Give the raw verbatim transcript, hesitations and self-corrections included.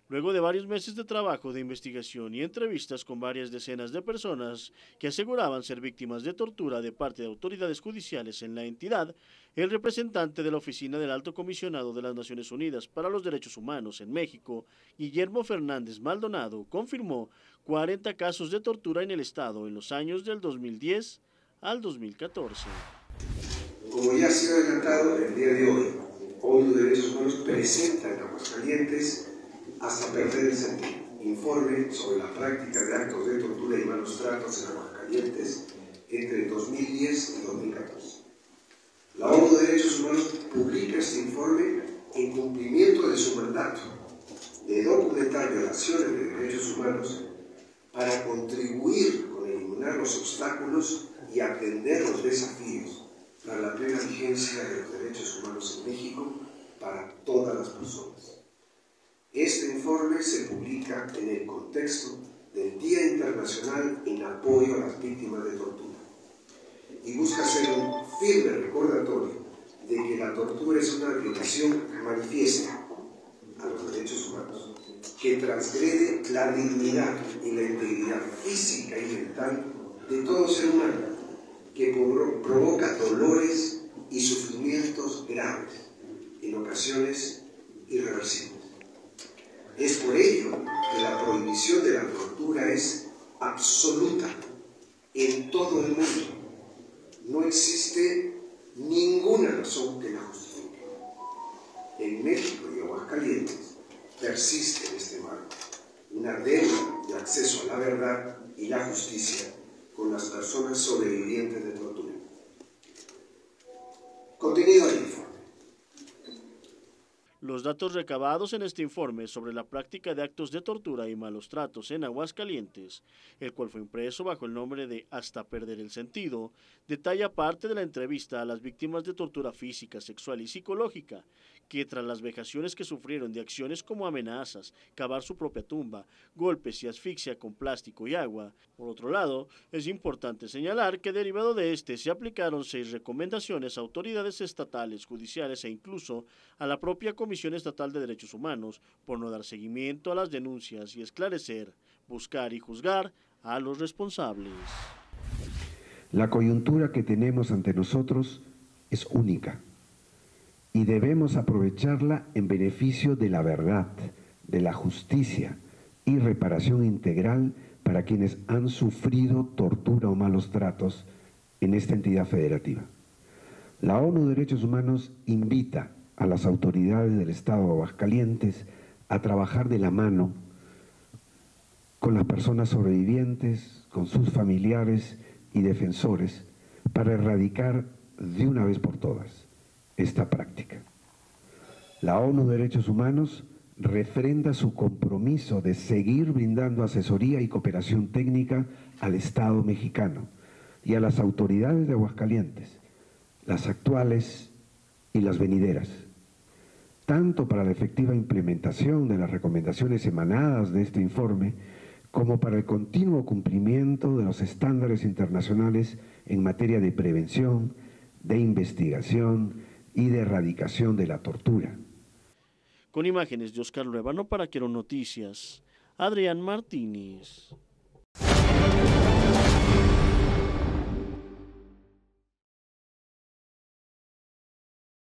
Luego de varios meses de trabajo de investigación y entrevistas con varias decenas de personas que aseguraban ser víctimas de tortura de parte de autoridades judiciales en la entidad, el representante de la Oficina del Alto Comisionado de las Naciones Unidas para los Derechos Humanos en México, Guillermo Fernández Maldonado, confirmó cuarenta casos de tortura en el Estado en los años del dos mil diez al dos mil catorce. Como ya ha sido adelantado, el día de hoy, ONU Derechos Humanos presenta en Aguascalientes hasta perder el sentido, informe sobre la práctica de actos de tortura y malos tratos en Aguascalientes entre dos mil diez y dos mil catorce. La ONU Derechos Humanos publica este informe en cumplimiento de su mandato de documentar violaciones de derechos humanos para contribuir con eliminar los obstáculos y atender los desafíos para la plena vigencia de los derechos humanos en México para todas las personas. Este informe se publica en el contexto del Día Internacional en apoyo a las víctimas de tortura y busca ser un firme recordatorio de que la tortura es una violación manifiesta a los derechos humanos, que transgrede la dignidad y la integridad física y mental de todo ser humano, que provoca dolores y sufrimientos graves, en ocasiones irreversibles. Es por ello que la prohibición de la tortura es absoluta en todo el mundo. No existe ninguna razón que la justifique. En México y Aguascalientes persiste en este marco una deuda de acceso a la verdad y la justicia con las personas sobrevivientes de tortura. Contenido del informe. Los datos recabados en este informe sobre la práctica de actos de tortura y malos tratos en Aguascalientes, el cual fue impreso bajo el nombre de Hasta perder el sentido, detalla parte de la entrevista a las víctimas de tortura física, sexual y psicológica, que tras las vejaciones que sufrieron de acciones como amenazas, cavar su propia tumba, golpes y asfixia con plástico y agua. Por otro lado, es importante señalar que derivado de este se aplicaron seis recomendaciones a autoridades estatales, judiciales e incluso a la propia Comisión Estatal de Derechos Humanos por no dar seguimiento a las denuncias y esclarecer, buscar y juzgar a los responsables. La coyuntura que tenemos ante nosotros es única y debemos aprovecharla en beneficio de la verdad, de la justicia y reparación integral para quienes han sufrido tortura o malos tratos en esta entidad federativa. La ONU Derechos Humanos invita a las autoridades del Estado de Aguascalientes a trabajar de la mano con las personas sobrevivientes, con sus familiares y defensores para erradicar de una vez por todas esta práctica. La ONU Derechos Humanos refrenda su compromiso de seguir brindando asesoría y cooperación técnica al Estado mexicano y a las autoridades de Aguascalientes, las actuales y las venideras, tanto para la efectiva implementación de las recomendaciones emanadas de este informe, como para el continuo cumplimiento de los estándares internacionales en materia de prevención, de investigación y de erradicación de la tortura. Con imágenes de Oscar Luevano para Quero Noticias, Adrián Martínez.